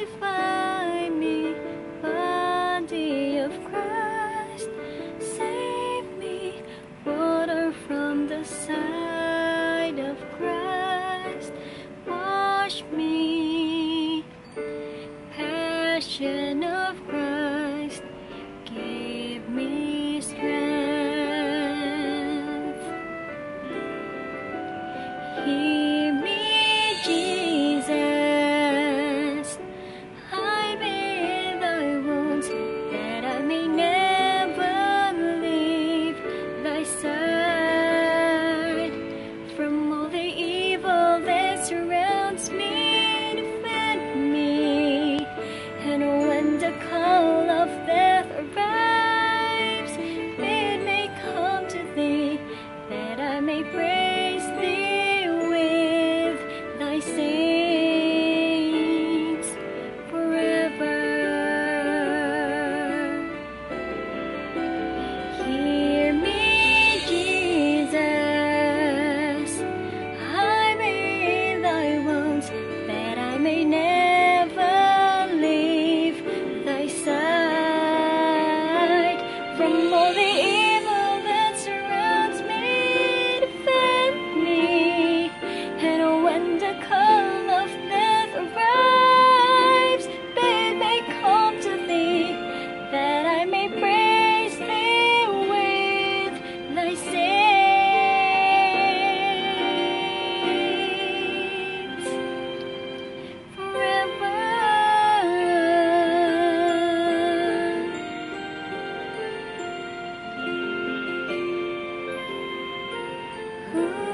sanctify me, body of Christ, save me, water from the side of Christ, wash me, passion of Christ, give me strength. Hear me, Jesus, I bear thy wounds, that I may never leave thy side. From all the evil that surrounds me, defend me, and when the call of death arrives, bid me come to thee, that I may praise thee with thy saints forever. Hear me, Jesus, I bear thy wounds, that I may never leave thy side. From all the evil that surrounds me, defend me, and when the call of death arrives, bid me come to thee, that I may praise thee with thy saints forever. Ooh.